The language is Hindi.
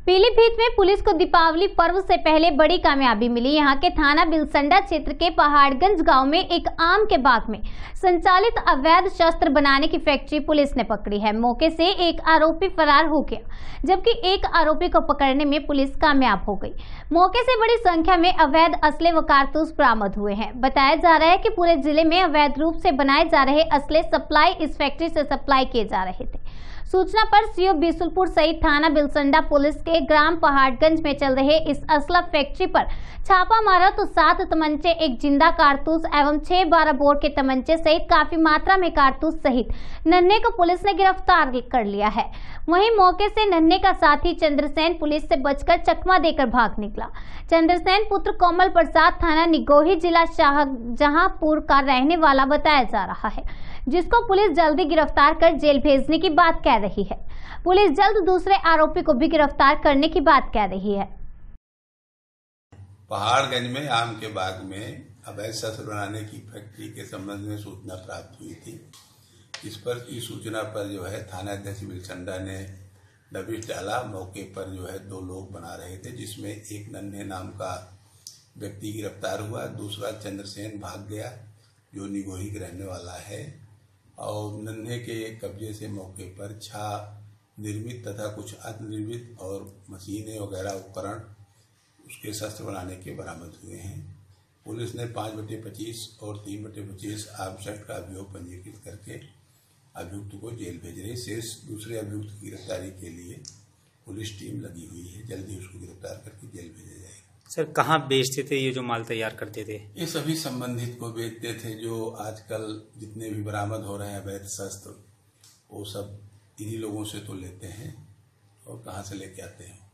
पीलीभीत में पुलिस को दीपावली पर्व से पहले बड़ी कामयाबी मिली। यहां के थाना बिलसंडा क्षेत्र के पहाड़गंज गांव में एक आम के बाग में संचालित अवैध शस्त्र बनाने की फैक्ट्री पुलिस ने पकड़ी है। मौके से एक आरोपी फरार हो गया, जबकि एक आरोपी को पकड़ने में पुलिस कामयाब हो गई। मौके से बड़ी संख्या में अवैध असले व कारतूस बरामद हुए हैं। बताया जा रहा है कि पूरे जिले में अवैध रूप से बनाए जा रहे असले सप्लाई इस फैक्ट्री से सप्लाई किए जा रहे थे। सूचना पर सीओ बिसुलपुर सहित थाना बिलसंडा पुलिस के ग्राम पहाड़गंज में चल रहे इस असला फैक्ट्री पर छापा मारा तो 7 तमंचे, एक जिंदा कारतूस एवं 6 12 बोर के तमंचे सहित काफी मात्रा में कारतूस सहित नन्हे को पुलिस ने गिरफ्तार कर लिया है। वहीं मौके से नन्हे का साथी चंद्रसेन पुलिस से बचकर चकमा देकर भाग निकला। चंद्रसेन पुत्र कोमल प्रसाद थाना निगोही जिला शाहजहांपुर का रहने वाला बताया जा रहा है, जिसको पुलिस जल्दी गिरफ्तार कर जेल भेजने की बात कह रही है। पुलिस जल्द दूसरे आरोपी को भी गिरफ्तार करने की बात कह रही है। पहाड़गंज में आम के बाग में अवैध शस्त्र बनाने की फैक्ट्री के संबंध में सूचना प्राप्त हुई थी। इस सूचना पर थाना अध्यक्ष बिलसंडा ने दबिश डाला। मौके पर 2 लोग बना रहे थे, जिसमें एक नन्हे नाम का व्यक्ति गिरफ्तार हुआ, दूसरा चंद्रसेन भाग गया जो निगोही के रहने वाला है। और नन्हे के कब्जे से मौके पर छाप निर्मित तथा कुछ अनिर्मित और मशीनें वगैरह उपकरण उसके शस्त्र बनाने के बरामद हुए हैं। पुलिस ने 5/25 और 3/25 आर्म्स एक्ट का अभियोग पंजीकृत करके अभियुक्त को जेल भेज रही। शेष दूसरे अभियुक्त की गिरफ्तारी के लिए पुलिस टीम लगी हुई है। जल्दी उसको गिरफ्तार करके जेल भेजा जाएगा। सर, कहाँ बेचते थे ये जो माल तैयार करते थे? ये सभी संबंधित को बेचते थे। जो आजकल जितने भी बरामद हो रहे हैं अवैध शस्त्र, वो सब इन्हीं लोगों से तो लेते हैं और कहाँ से लेके आते हैं।